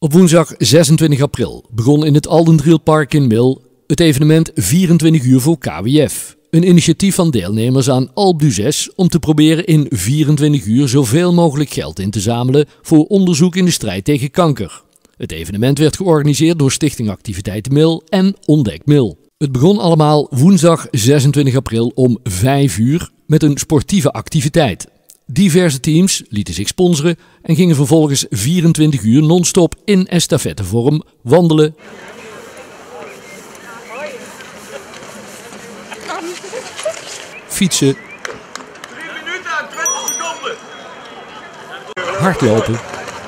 Op woensdag 26 april begon in het Aldendrielpark in Mil het evenement 24 uur voor KWF. Een initiatief van deelnemers aan Alpe d'Huez om te proberen in 24 uur zoveel mogelijk geld in te zamelen voor onderzoek in de strijd tegen kanker. Het evenement werd georganiseerd door Stichting Activiteiten Mil en Ontdek Mil. Het begon allemaal woensdag 26 april om 5 uur met een sportieve activiteit. Diverse teams lieten zich sponsoren en gingen vervolgens 24 uur non-stop in estafettevorm wandelen, fietsen, 3 minuten en 20 seconden. hardlopen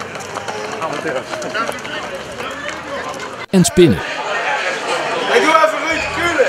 en spinnen. Ik doe even Ruud Kulen.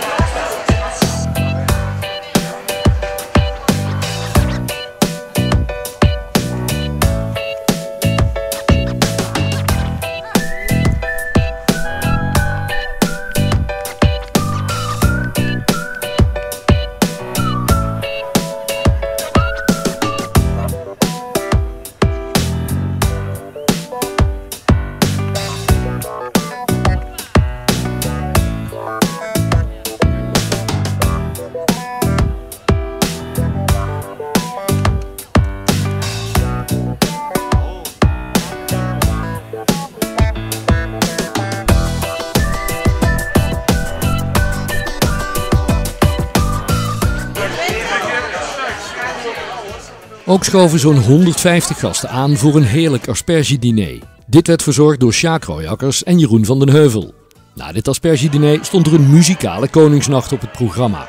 Ook schoven zo'n 150 gasten aan voor een heerlijk aspergediner. Dit werd verzorgd door Sjaak Rooijakkers en Jeroen van den Heuvel. Na dit aspergediner stond er een muzikale koningsnacht op het programma.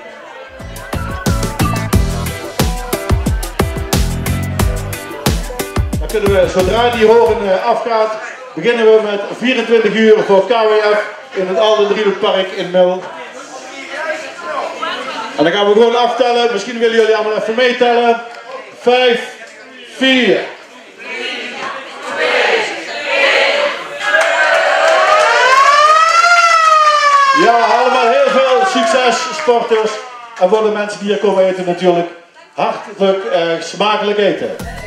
Dan kunnen we, zodra die horen afgaat, beginnen we met 24 uur voor KWF in het Aldendrielpark in Mil. En dan gaan we gewoon aftellen. Misschien willen jullie allemaal even meetellen. 5, 4. Ja, allemaal heel veel succes, sporters. En voor de mensen die hier komen eten natuurlijk, hartelijk smakelijk eten.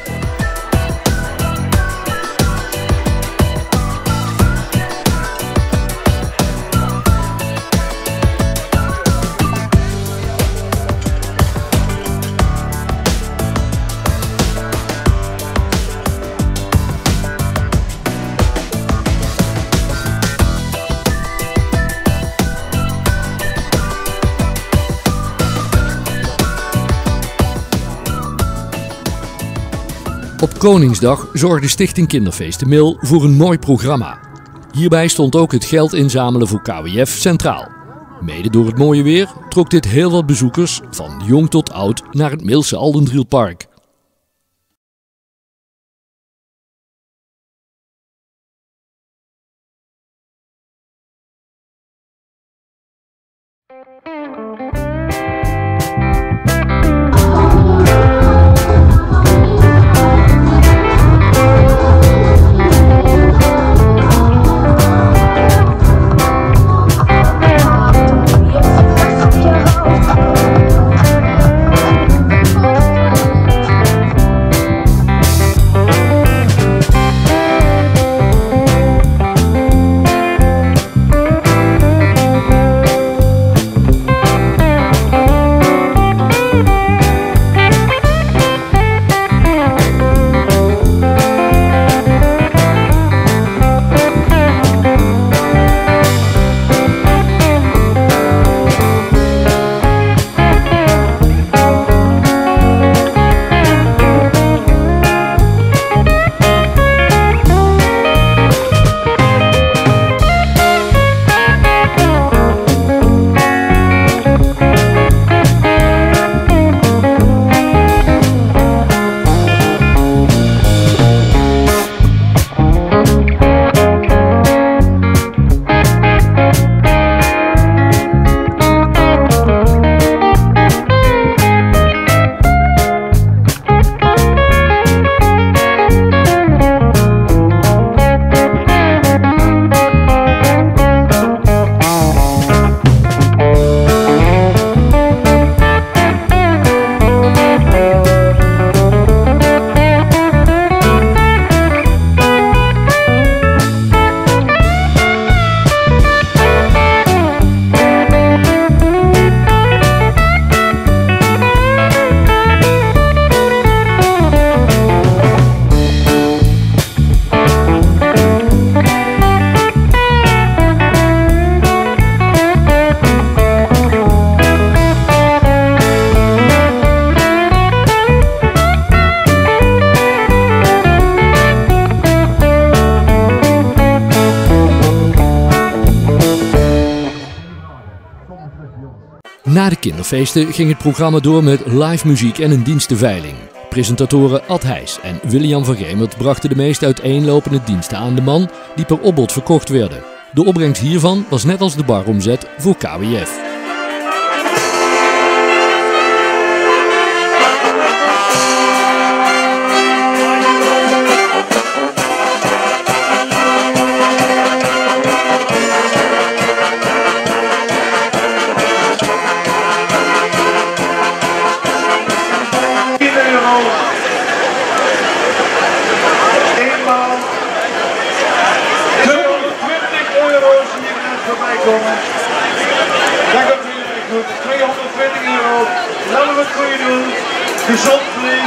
Op Koningsdag zorgde Stichting Kinderfeesten Mil voor een mooi programma. Hierbij stond ook het geld inzamelen voor KWF centraal. Mede door het mooie weer trok dit heel wat bezoekers, van jong tot oud, naar het Milse Aldendrielpark. Na de kinderfeesten ging het programma door met live muziek en een dienstenveiling. Presentatoren Ad Heijs en William van Gemert brachten de meest uiteenlopende diensten aan de man die per opbod verkocht werden. De opbrengst hiervan was net als de baromzet voor KWF. Dat komt hier goed. 220 euro. Laten we het goede doen. Gezond vlees.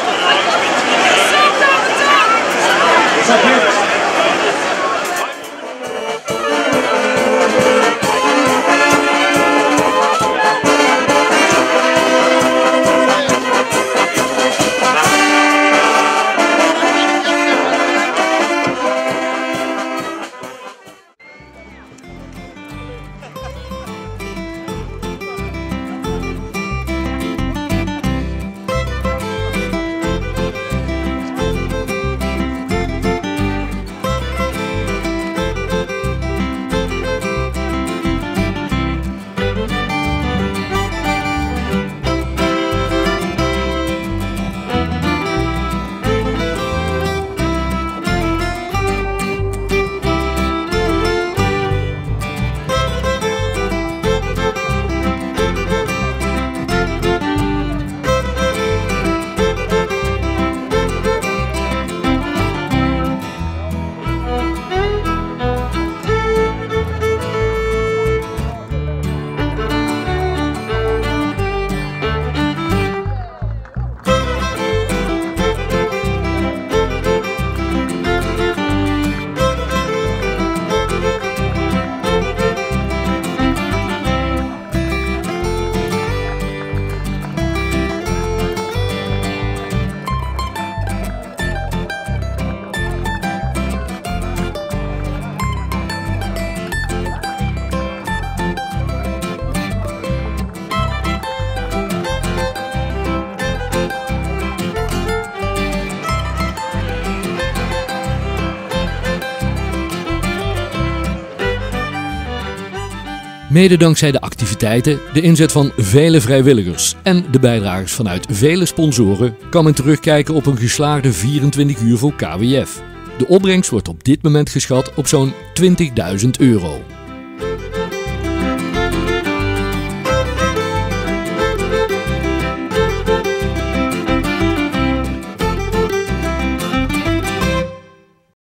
Zeg je? Mede dankzij de activiteiten, de inzet van vele vrijwilligers en de bijdragers vanuit vele sponsoren kan men terugkijken op een geslaagde 24 uur voor KWF. De opbrengst wordt op dit moment geschat op zo'n €20.000.